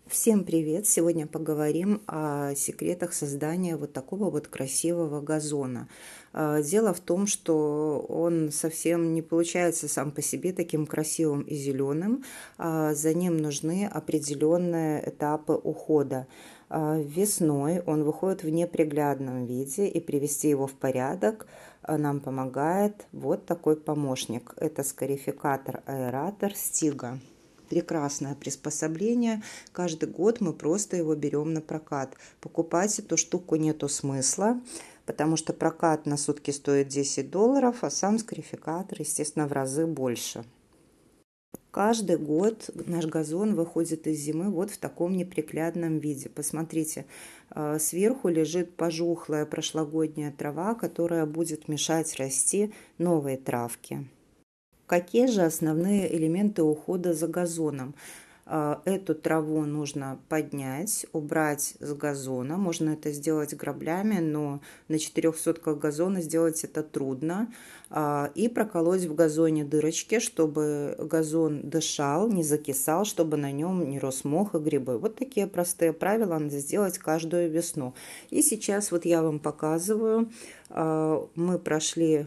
Всем привет! Сегодня поговорим о секретах создания вот такого вот красивого газона. Дело в том, что он совсем не получается сам по себе таким красивым и зеленым. За ним нужны определенные этапы ухода. Весной он выходит в неприглядном виде, и привести его в порядок нам помогает вот такой помощник. Это скарификатор-аэратор Stiga. Прекрасное приспособление. Каждый год мы просто его берем на прокат. Покупать эту штуку нету смысла, потому что прокат на сутки стоит $10, а сам скарификатор, естественно, в разы больше. Каждый год наш газон выходит из зимы вот в таком неприглядном виде. Посмотрите, сверху лежит пожухлая прошлогодняя трава, которая будет мешать расти новой травке. Какие же основные элементы ухода за газоном? Эту траву нужно поднять, убрать с газона. Можно это сделать граблями, но на 4 сотках газона сделать это трудно. И проколоть в газоне дырочки, чтобы газон дышал, не закисал, чтобы на нем не рос мох и грибы. Вот такие простые правила надо сделать каждую весну. И сейчас вот я вам показываю. Мы прошли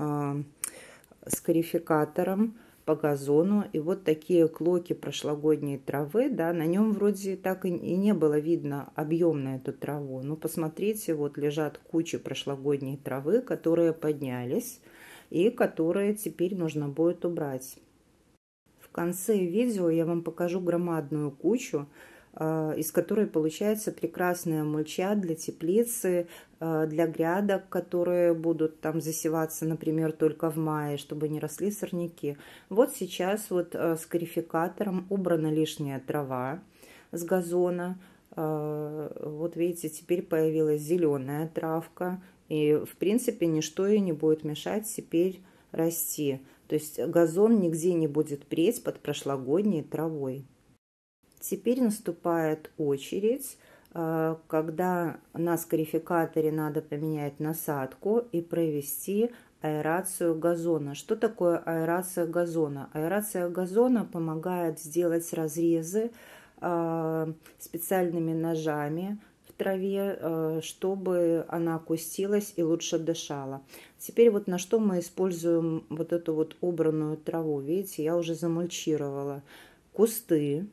скарификатором по газону, и вот такие клоки прошлогодней травы, да, на нем вроде так и не было видно объемно эту траву, но посмотрите, вот лежат кучи прошлогодней травы, которые поднялись и которые теперь нужно будет убрать. В конце видео я вам покажу громадную кучу, из которой получается прекрасная мульча для теплицы, для грядок, которые будут там засеваться, например, только в мае, чтобы не росли сорняки. Вот сейчас вот скарификатором убрана лишняя трава с газона. Вот видите, теперь появилась зеленая травка, и в принципе ничто ей не будет мешать теперь расти. То есть газон нигде не будет преть под прошлогодней травой. Теперь наступает очередь, когда на скарификаторе надо поменять насадку и провести аэрацию газона. Что такое аэрация газона? Аэрация газона помогает сделать разрезы специальными ножами в траве, чтобы она кустилась и лучше дышала. Теперь вот на что мы используем вот эту вот убранную траву. Видите, я уже замульчировала кусты.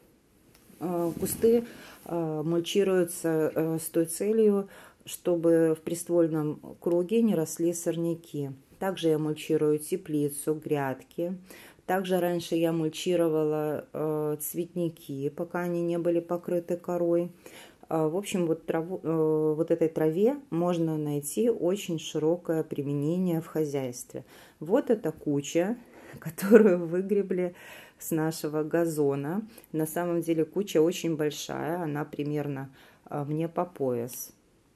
Кусты мульчируются с той целью, чтобы в приствольном круге не росли сорняки. Также я мульчирую теплицу, грядки. Также раньше я мульчировала цветники, пока они не были покрыты корой. В общем, вот этой траве можно найти очень широкое применение в хозяйстве. Вот эта куча, которую выгребли с нашего газона. На самом деле куча очень большая, она примерно мне по пояс.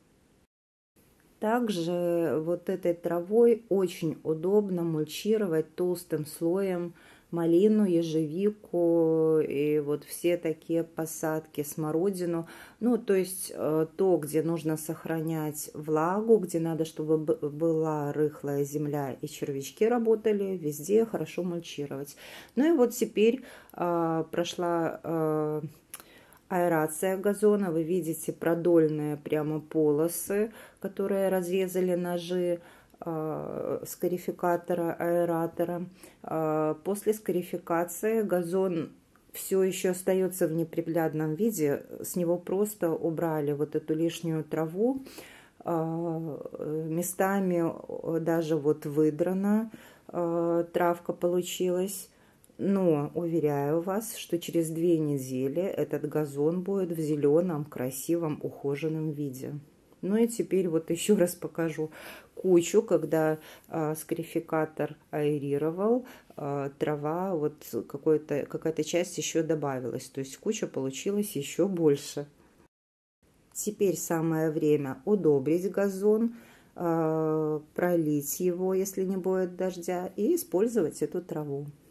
Также вот этой травой очень удобно мульчировать толстым слоем малину, ежевику и вот все такие посадки, смородину. Ну, то есть то, где нужно сохранять влагу, где надо, чтобы была рыхлая земля и червячки работали, везде хорошо мульчировать. Ну и вот теперь прошла аэрация газона. Вы видите продольные прямо полосы, которые разрезали ножи скарификатора, аэратора. После скарификации газон все еще остается в неприглядном виде. С него просто убрали вот эту лишнюю траву. Местами даже вот выдрана травка получилась. Но уверяю вас, что через 2 недели этот газон будет в зеленом, красивом, ухоженном виде. Ну и теперь вот еще раз покажу кучу, когда скарификатор аэрировал, трава, вот какая-то часть еще добавилась. То есть куча получилась еще больше. Теперь самое время удобрить газон, пролить его, если не будет дождя, и использовать эту траву.